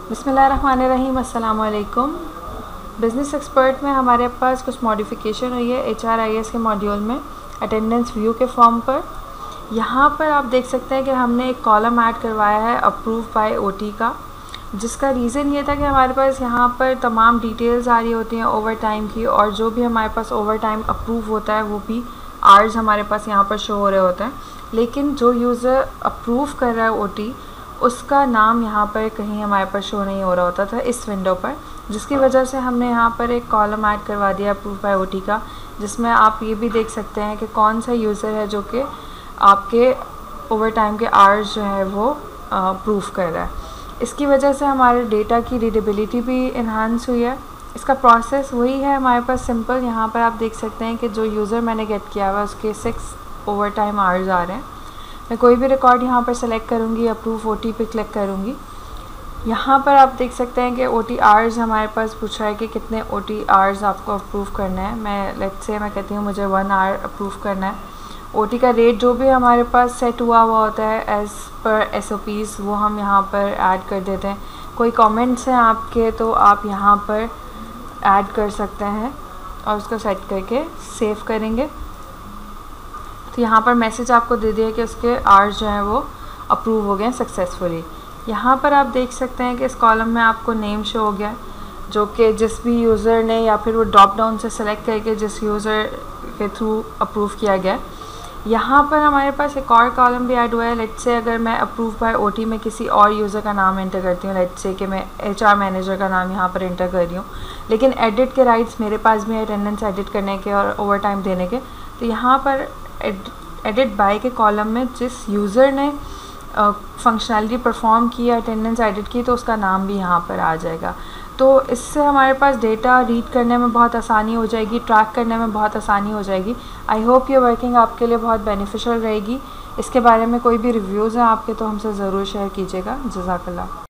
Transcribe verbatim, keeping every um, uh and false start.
बिस्मिल्लाहिर्रहमानिर्रहीम, अस्सलाम वालेकुम। बिज़नेस एक्सपर्ट में हमारे पास कुछ मॉडिफिकेशन हुई है एच आर आई एस के मॉड्यूल में अटेंडेंस व्यू के फॉर्म पर। यहाँ पर आप देख सकते हैं कि हमने एक कॉलम ऐड करवाया है अप्रूव बाय ओ टी का, जिसका रीज़न ये था कि हमारे पास यहाँ पर तमाम डिटेल्स आ रही होती हैं ओवर टाइम की, और जो भी हमारे पास ओवर टाइम अप्रूव होता है वो भी आवर्स हमारे पास यहाँ पर शो हो रहे होते हैं, लेकिन जो यूज़र अप्रूव कर रहा है ओ टी उसका नाम यहाँ पर कहीं हमारे पास शो नहीं हो रहा होता था इस विंडो पर, जिसकी वजह से हमने यहाँ पर एक कॉलम ऐड करवा दिया अप्रूव बाय ओ टी का, जिसमें आप ये भी देख सकते हैं कि कौन सा यूज़र है जो कि आपके ओवर टाइम के आवर्स जो है वो अप्रूव कर रहा है। इसकी वजह से हमारे डेटा की रीडेबिलिटी भी इन्हांस हुई है। इसका प्रोसेस वही है हमारे पास सिंपल। यहाँ पर आप देख सकते हैं कि जो यूज़र मैंने गेट किया हुआ है उसके सिक्स ओवर टाइम आवर्स आ रहे हैं। मैं कोई भी रिकॉर्ड यहाँ पर सेलेक्ट करूँगी, अप्रूव ओ टी पे क्लिक करूँगी। यहाँ पर आप देख सकते हैं कि ओ टी आवर्स हमारे पास पूछ रहा है कि कितने ओ टी आवर्स आपको अप्रूव करना है। मैं लेट्स से मैं कहती हूँ मुझे वन आवर अप्रूव करना है। ओ टी का रेट जो भी हमारे पास सेट हुआ हुआ होता है as per S O Ps वो हम यहाँ पर ऐड कर देते हैं। कोई कमेंट्स हैं आपके तो आप यहाँ पर ऐड कर सकते हैं और उसको सेट करके सेव करेंगे तो यहाँ पर मैसेज आपको दे दिया कि उसके आवर्स जो हैं वो अप्रूव हो गए सक्सेसफुली। यहाँ पर आप देख सकते हैं कि इस कॉलम में आपको नेम शो हो गया, जो कि जिस भी यूज़र ने या फिर वो ड्रॉप डाउन से सेलेक्ट करके जिस यूज़र के थ्रू अप्रूव किया गया। यहाँ पर हमारे पास एक और कॉलम भी ऐड हुआ है। लेट्स से अगर मैं अप्रूव बाय ओ टी में किसी और यूज़र का नाम एंटर करती हूँ, लेट्स से कि मैं एच आर मैनेजर का नाम यहाँ पर एंटर कर रही हूँ, लेकिन एडिट के राइट्स मेरे पास भी है अटेंडेंस एडिट करने के और ओवर टाइम देने के। तो यहाँ पर एडिट बाय के कॉलम में जिस यूज़र ने फंक्शनैलिटी परफॉर्म की अटेंडेंस एडिट की तो उसका नाम भी यहाँ पर आ जाएगा। तो इससे हमारे पास डेटा रीड करने में बहुत आसानी हो जाएगी, ट्रैक करने में बहुत आसानी हो जाएगी। आई होप ये वर्किंग आपके लिए बहुत बेनिफिशियल रहेगी। इसके बारे में कोई भी रिव्यूज़ हैं आपके तो हमसे ज़रूर शेयर कीजिएगा। जज़ाकल्लाह।